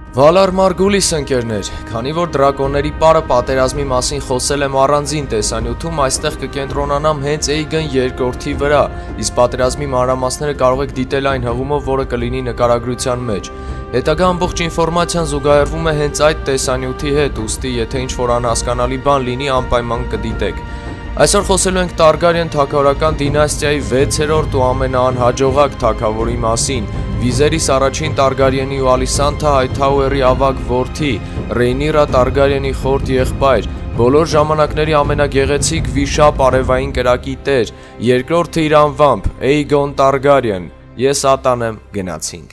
Վալար Մարգուլիս ընկերներ, քանի որ դրակոնների պարը պատերազմի մասին խոսել եմ առանձին տեսանյութում, այստեղ կկենտրոնանամ հենց Էյգն երկրորդի վրա, իսկ պատերազմի մանրամասները կարող եք դիտել այն հղումով, որը կլինի նկարագրության մեջ։ Հետագա ամբողջ ինֆորմացիան զուգահեռվում է հենց այդ տեսանյութի հետ, ուստի եթե ինչ-որ անհասկանալի բան լինի, անպայման կդիտեք։ Այսօր խոսելու ենք Տարգարյան թագավորական դինաստիայի 6-րդ ու ամենաանհաջողակ թագավորի մասին, Վիզերիս առաջին Տարգարյանի ու Ալիսանդա Հայթհաուերի ավագ որդի, Ռեյնիրա Տարգարյանի խորտ եղբայր, բոլոր ժամանակների ամենագեղեցիկ վիշապ արևային կրակի տեր, երկրորդը իր անվամբ, Էյգոն Տարգարյան, ես ատան եմ, գնացինք։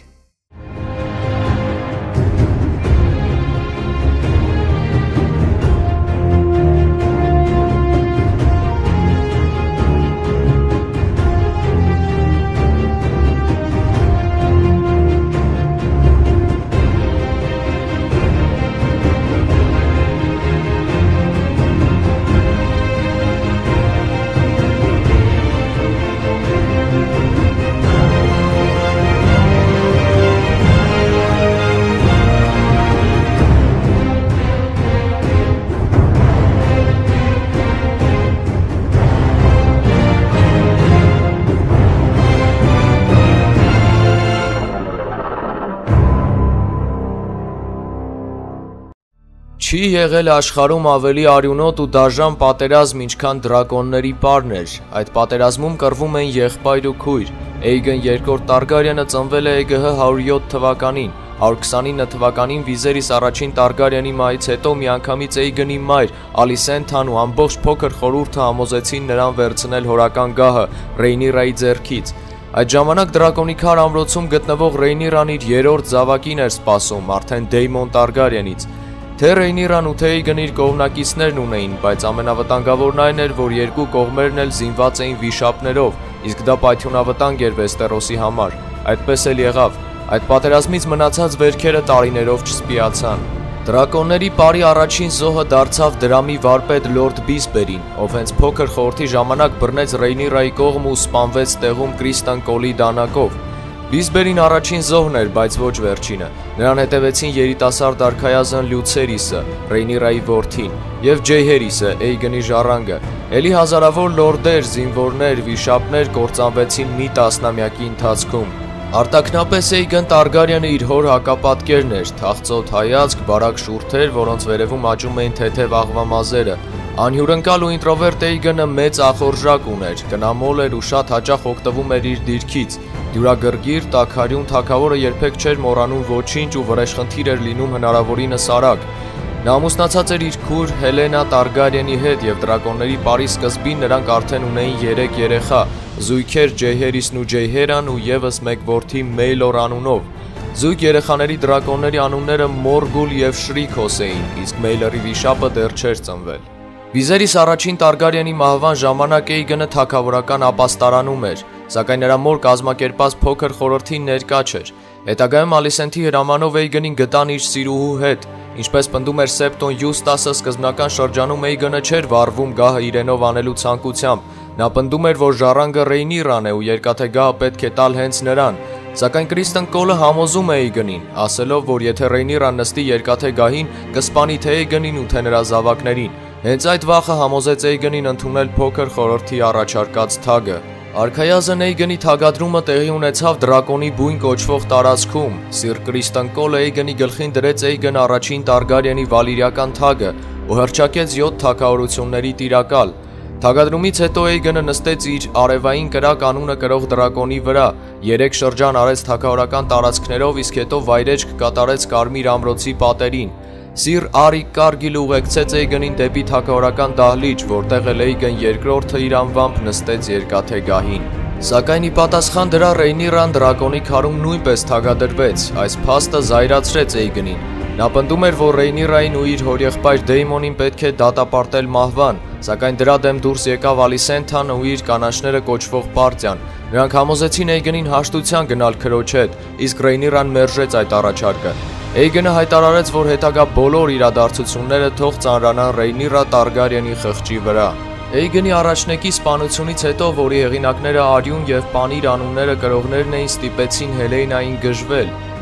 Չի եղել աշխարհում ավելի արյունոտ ու դաժան պատերազմ, ինչքան դրակոնների պարն էր։ Այդ պատերազմում կռվում են եղբայր ու քույր։ Էյգն երկրորդ Տարգարյանը ծնվել է ԵԳՀ 107 թվականին, 129 թվականին Վիզերիս առաջին Տարգարյանի մահից հետո միանգամից Էյգնի մայր Ալիսենթան ու ամբողջ փոքր խորհուրդը համոզեցին նրան վերցնել հորական գահը Ռեյնիրայի ձեռքից։ Այդ ժամանակ դրակոնիկար ամրոցում գտնվող Ռեյնիրան իր երրորդ զավակին էր սպասում, արդեն Դեյմոն Տարգարյանից։ Թե Ռեյնիրան ու թե Էյգն իր կողմնակիցներն ունեին, բայց ամենավտանգավորն այն էր, որ երկու կողմերն էլ զինված էին վիշապներով, իսկ դա պայթյունավտանգ էր Վեստերոսի համար։ Այդպես էլ եղավ։ Այդ պատերազմից մնացած վերքերը տարիներով չսպիացան։ Դրակոնների պարի առաջին զոհը դարձավ դրամի վարպետ Լորդ Բիսբերին, ով հենց փոքր խորհրդի ժամանակ բռնեց Ռեյնիրայի կողմ ու սպանվեց տեղում Կրիստան Կոլի դանակով։ Բիսբերին առաջին զոհն էր, բայց ոչ վերջինը։ Նրան հետևեցին երիտասարդ արքայազն Լյուցերիսը, Ռեյնիրայի որդին, եւ Ջեյհերիսը, Էյգնի ժառանգը։ Էլի հազարավոր լորդեր, զինվորներ, վիշապներ կործանվեցին մի տասնամյակի ընթացքում։ Արտաքնապես Էյգն Տարգարյանը իր հոր հակապատկերն էր, թախծոտ հայացք, բարակ շուրթեր, որոնց վերևում աճում էին թեթև աղվամազերը։ Անհյուրընկալ ու ինտրովերտ Էյգնը մեծ ախորժակ ուներ, կնամոլ էր ու շատ հաճախ օգտվում էր իր դիրքից։ Դյուրագրգիռ, տաքարյուն թագավորը երբեք չէր մոռանում ոչինչ ու վրեժխնդիր էր լինում հնարավորինս արագ։ Նա ամուսնացած էր իր քույր Հելենա Տարգարյանի հետ եւ դրակոնների պարի սկզբին նրանք արդեն ունեին 3 երեխա՝ զույգեր Ջեյհերիսն ու Ջեյհերան ու եւս մեկ որդի Մեյլոր անունով։ Զույգ երեխաների դրակոնների անունները Մորգուլ եւ Շրիքոս էին, իսկ Մեյլորի վիշապը դեռ չէր ծնվել։ Վիզերիս առաջին Տարգարյանի մահվան ժամանակ Էյգնը թագավորական ապաստարանում էր, սակայն նրա մոր կազմակերպած փոքր խորհրդին ներկա չէր։ Հետագայում Ալիսենթի հրամանով Էյգնին գտան իր սիրուհու հետ։ Ինչպես պնդում էր Սեպտոն Յուստասը, սկզբնական շրջանում Էյգնը չէր վառվում գահը իրենով անելու ցանկությամբ։ Նա պնդում էր, որ ժառանգը Ռեյնիրան է ու երկաթե գահը պետք է տալ հենց նրան։ Սակայն Կրիստան Կոլը համոզում է Էյգնին, ասելով, որ եթե Ռեյնիրան նստի երկաթե գահին, կսպանի թե Էյգնին ու թե նրա զավակներին։ Հենց այդ վախը համոզեց Էյգնին ընդունել փոքր խորհրդի առաջարկած թագը։ Արքայազն Էյգնի թագադրումը տեղի ունեցավ դրակոնի բույն կոչվող տարածքում։ Սիր Կրիստան Կոլը Էյգնի գլխին դրեց Էյգն առաջին Տարգարյանի վալիրիական թագը ու հռչակեց 7 թագավորությունների տիրակալ։ Թագադրումից հետո Էյգնը նստեց իր արևային կրակ անունը կրող դրակոնի վրա, 3 շրջան արեց թագավորական տարածքներով, իսկ հետո վայրեջք կատարեց Կարմիր ամրոցի պատերին։ Սիր Արիկ Կարգիլը ուղեկցեց Էյգնին դեպի թագավորական դահլիճ, որտեղ էլ Էյգն երկրորդը իր անվամբ նստեց երկաթե գահին։ Սակայն ի պատասխան դրա Ռեյնիրան դրակոնի քարում նույնպես թագադրվեց, այս փաստը զայրացրեց Էյգնին։ Նա պնդում էր, որ Ռեյնիրային ու իր հորեղբայր Դեյմոնին պետք է դատապարտել մահվան, սակայն դրա դեմ դուրս եկավ Ալիսենթան ու իր կանաչները կոչվող պարտիան։ Նրանք համոզեցին Էյգնին հաշտության գնալ քրոջ հետ, իսկ Ռեյնիրան մերժեց այդ առաջարկը։ Էյգնը հայտարարեց, որ հետագա բոլոր իրադարձությունները թող ծանրանան Ռեյնիրա Տարգարյանի խղճի վրա։ Էյգնի առաջնեկի սպանությունից հետո, որի հեղինակները Արյուն եւ Պանիր անունները կրողներն էին, ստիպեցին Հելենային գժվել,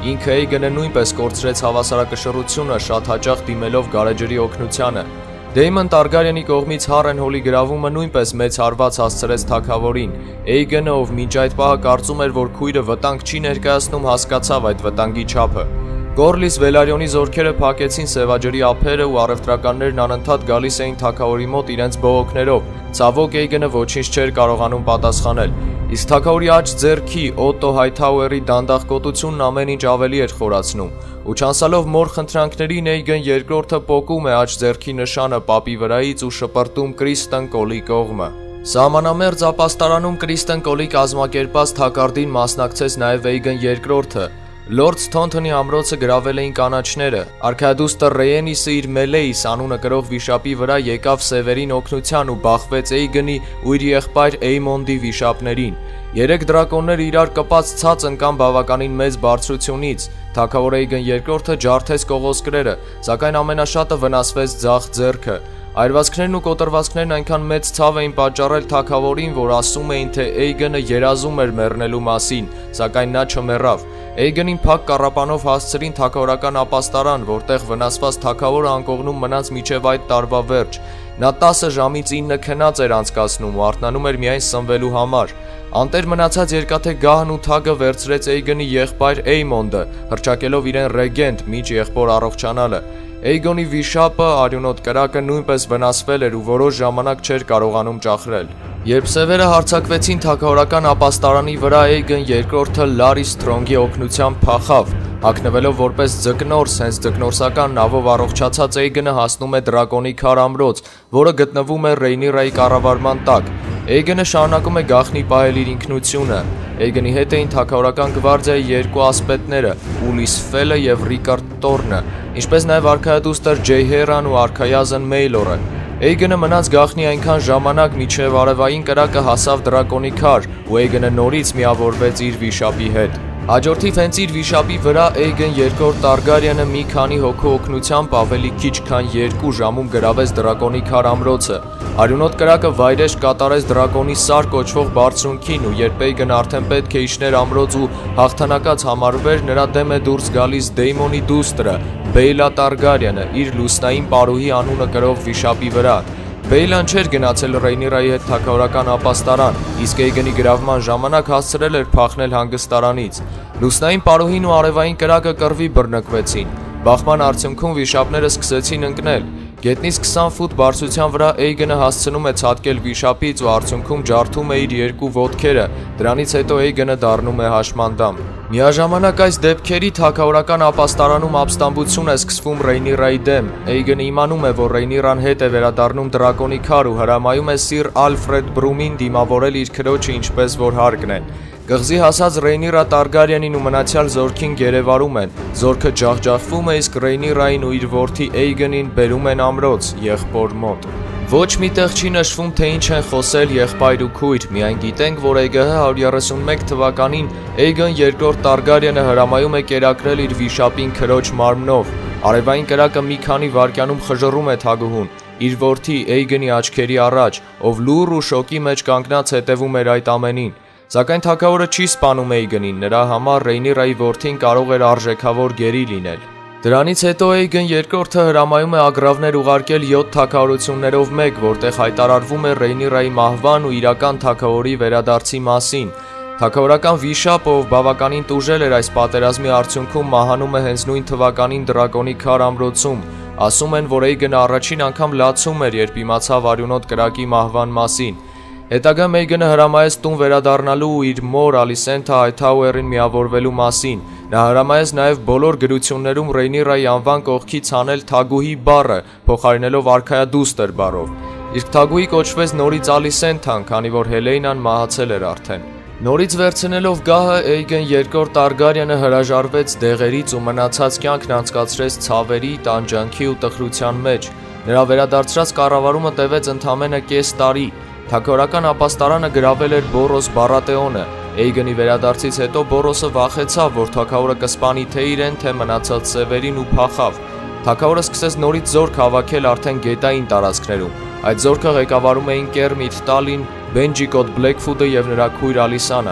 Ինքը Էյգենը նույնպես կորցրեց հավասարակշռությունը, շատ հաճախ դիմելով գարեջրի օգնությանը։ Դեյմոն Տարգարյանի կողմից Հարենհոլի գրավումը նույնպես մեծ հարված հասցրեց թագավորին։ Էյգենը, ով մինչ այդ պահը կարծում էր, որ քույրը վտանգ չի ներկայացնում, հասկացավ այդ վտանգի չափը։ Գորլիս Վելարիոնի զորքերը փակեցին Սևաջրի ափերը ու առևտրականներն անընդհատ գալիս էին թագավորի մոտ իրենց բողոքներով։ Ցավոք Էյգենը ոչինչ չէր կարողանում պատասխանել։ Իսկ թագավորի աջ ձեռքի Օտո Հայթաուերի դանդաղկոտությունն ամեն ինչ ավելի էր խորացնում։ Ու չանցալով մոր խնդրանքներին Էյգեն երկրորդը պոկում է աջ ձեռքի նշանը պապի վրայից ու շպրտում Կրիստեն Կոլի կողմը։ Սահմանամերձ ապաստարանում Կրիստեն Կոլի կազմակերպած թակարդին մասնակցեց նաև Էյգեն երկրորդը։ Լորդ Սթոնթոնի ամրոցը գրավել էին կանաչները։ Արքայադուստը Ռեյենիսը իր Մելեիս անունը կրող վիշապի վրա եկավ Սևերին օգնության ու բախվեց Էյգենի ու իր եղբայր Էյմոնդի վիշապներին։ Երեք դրակոններ իրար կպած ցած ընկան բավականին մեծ բարձրությունից։ Թագավոր Էյգեն երկրորդը ջարդեց կողոսկրերը, սակայն ամենաշատը վնասվեց ձախ ձեռքը։ Այրվածքներն ու կոտրվածքներն այնքան մեծ ցավ էին պատճառել թագավորին, որ ասում էին, թե Էյգենը երազում էր մեռնելու մասին, սակայն նա չմեռավ։ Էյգենին փակ կառապանով հասցրին թագավորական ապաստարան, որտեղ վնասված թագավորը անկողնում մնաց մինչև այդ տարվա վերջ։ Նա 10 ժամից 9 քնած էր անցկացնում ու արթնանում էր միայն սնվելու համար։ Անտեր մնացած երկաթե գահն ու թագը վերցրեց Էյգենի եղբայր Էյմոնդը, հռչակելով իրեն ռեգենտ միջ եղբոր առողջանալը։ Էյգոնի վիշապը արյունոտ կրակը նույնպես վնասվել էր ու որոշ ժամանակ չէր կարողանում ճախրել։ Երբ Սևերը հարձակվեցին թագավորական ապաստարանի վրա, Էյգեն երկրորդը Լարի Սթրոնգի օգնությամբ փախավ։ Հագնվելով որպես ձկնորս, հենց ձկնորսական նավով առողջացած Էյգենը հասնում է դրակոնի քար ամրոց, որը գտնվում է Ռեյնիրայի կառավարման տակ։ Էյգենը շարունակում է գաղտնի պահել իր ինքնությունը։ Էյգենի հետ էին թագավորական գվարդիայի երկու ասպետները՝ Ուլիս Ֆելը և Ռիկարդ Տորնը, ինչպես նաև արքայադուստր Ջեյհերան ու արքայազն Մեյլորը։ Էյգենը մնաց գաղտնի այնքան ժամանակ, մինչև արևային կրակը հասավ դրակոնի քար, ու Էյգենը նորից միավորվեց իր վիշապի հետ։ Հաջորդիվ հենց իր վիշապի վրա Էյգեն երկրորդ Տարգարյանը մի քանի հոգու օգնությամբ ավելի քիչ քան 2 ժամում գրավեց դրակոնի քար ամրոցը։ Արյունոտ կրակը վայրեջք կատարեց դրակոնի Սար կոչվող բարձրունքին, ու երբ Էյգենը արդեն պետք է իջներ ամրոց ու հաղթանակած համարվեր, նրա դեմ է դուրս գալիս Դեյմոնի դուստրը Բեյլա Տարգարյանը, իր լուսնային պարուհի անունը կրող վիշապի վրա։ Բեյլան չէր գնացել Ռեյնիրայի հետ թագավորական ապաստարան, իսկ Էյգենի գրավման ժամանակ հասցրել էր փախնել հանգստարանից։ Լուսնային պարուհին ու արևային կրակը կռվի բռնկվեցին։ Բախման արդյունքում վիշապները սկսեցին ընկնել։ Գետնից 20 ֆուտ բարձրության վրա Էյգենը հասցնում է ցատկել վիշապից ու արդյունքում ջարդում է իր երկու ոտքերը, դրանից հետո Էյգենը դառնում է հաշմանդամ։ Միաժամանակ այս դեպքերի թագավորական ապաստարանում ապստամբություն է սկսվում Ռեյնիրայի դեմ։ Էյգենը իմանում է, որ Ռեյնիրան հետ է վերադառնում դրակոնի քար ու հրամայում է Սիր Ալֆրեդ Բրումին դիմավորել իր քրոջը ինչպես որ հարկն է։ Գղզի հասած Ռեյնիրա Տարգարյանին ու մնացյալ զորքին գերեվարում են, զորքը ջախջախվում է, իսկ Ռեյնիրային ու իր որդի Էյգենին բերում են ամրոց, եղբոր մոտ։ Ոչ մի տեղ չի նշվում, թե ինչ են խոսել եղբայր ու քույր, միայն գիտենք, որ ԵԳՀ 131 թվականին Էյգեն երկրորդ Տարգարյանը հրամայում է կերակրել իր վիշապին քրոջ մարմնով։ Արևային կրակը մի քանի վայրկյանում խժռում է թագուհուն, իր որդի Էյգենի աչքերի առաջ, ով լուռ ու շոկի մեջ կանգնած հետևում էր այդ ամենին։ Սակայն թագավորը չի սպանում Էյգենին, նրա համար Ռեյնիրայի որդին կարող էր արժեքավոր գերի լինել։ Դրանից հետո Էյգեն երկրորդը հրամայում է ագրավներ ուղարկել 7 թագավորություններով մեկ, որտեղ հայտարարվում է Ռեյնիրայի մահվան ու իրական թագավորի վերադարձի մասին։ Թագավորական վիշապը, ով բավականին տուժել էր այս պատերազմի արդյունքում, մահանում է հենց նույն թվականին դրակոնի քար ամրոցում։ Ասում են, որ Էյգենը առաջին անգամ լացում էր, երբ իմացավ արյունոտ կրակի մահվան մասին։ Հետագայում Էյգենը հրամայեց տուն վերադառնալու ու իր մոր Ալիսենթա Հայթաուերին միավորվելու մասին։ Նա հրամայեց նաև բոլոր գրություններում Ռեյնիրայի անվան կողքից հանել թագուհի բառը, փոխարինելով արքայադուստր բառով։ Իսկ թագուհի կոչվեց նորից Ալիսենթան, քանի որ Հելենան մահացել էր արդեն։ Նորից վերցնելով գահը Էյգեն երկրորդ Տարգարյանը հրաժարվեց դեղերից ու մնացած կյանքն անցկացրեց ցավերի, տանջանքի ու տխրության մեջ։ Նրա վերադարձրած կառավարումը տևեց ընդամենը կես տարի։ Թագավորական ապաստարանը գրավել էր Բորոս Բարատեոնը։ Էյգենի վերադարձից հետո Բորոսը վախեցավ, որ թագավորը կսպանի թե իրեն, թե մնացած սևերին ու փախավ։ Թագավորը սկսեց նորից զորք հավաքել արդեն գետային տարածքներում։ Այդ զորքը ղեկավարում էին Կերմիտ Տալին, Բենջիկոտ Բլեքֆուտը և նրա քույր Ալիսանան։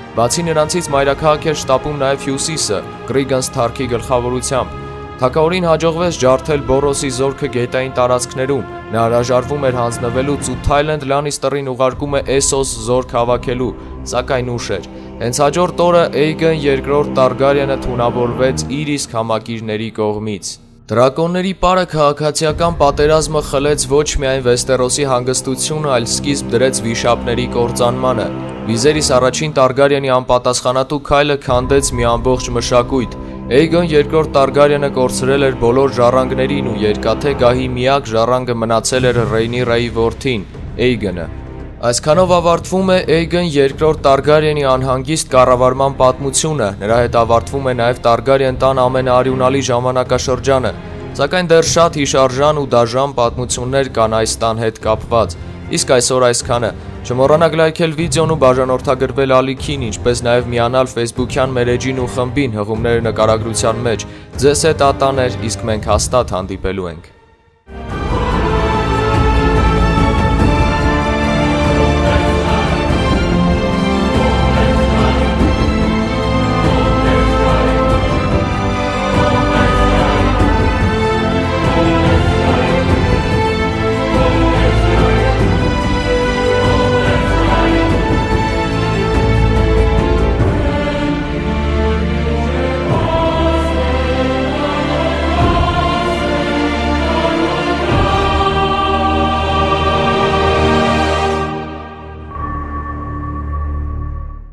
Բացի նրանցից մայրաքաղաք էր շտապում նաև Հյուսիսը Կրիգան Սթարքի գլխավորությամբ։ Թագավորին հաջողվեց ջարդել Բորոսի զորքը գետային տարածքներում, նա հրաժարվում էր հանձնվելուց ու Թայլենդ Լանիստերին ուղարկում է Էսոս զորք հավաքելու, սակայն ուշ էր։ Հենց հաջորդ օրը Էյգոն II Տարգարյանը թունավորվեց իր իսկ համակիրների կողմից։ Դրակոնների պարը քաղաքացիական պատերազմը խլեց ոչ միայն Վեստերոսի հանգստությունը, այլ սկիզբ դրեց վիշապների կործանմանը։ Վիզերիս առաջին Տարգարյանի անպատասխանատու քայլը քանդեց մի ամբողջ մշակույթ։ Էյգոն II Տարգարյանը կորցրել էր բոլոր ժառանգներին ու երկաթե գահի միակ ժառանգը մնացել էր Ռեյնիրայի որդին՝ Էյգոնը։ Այսքանով ավարտվում է Էյգոն II Տարգարյանի անհանգիստ կառավարման պատմությունը, նրա հետ ավարտվում է նաև Տարգարյան տան ամենաարյունալի ժամանակաշրջանը, սակայն դեռ շատ հիշարժան ու դաժան պատմություններ կան այս տան հետ կապված։ Իսկ այսօր այսքանը։ Չմոռանաք լայքել վիդեոն ու բաժանորդագրվել ալիքին, ինչպես նաև միանալ Facebook-յան մեր էջին ու խմբին, հղումները նկարագրության մեջ։ Ձեզ հետ ատաներ, իսկ մենք հաստատ հանդիպելու ենք։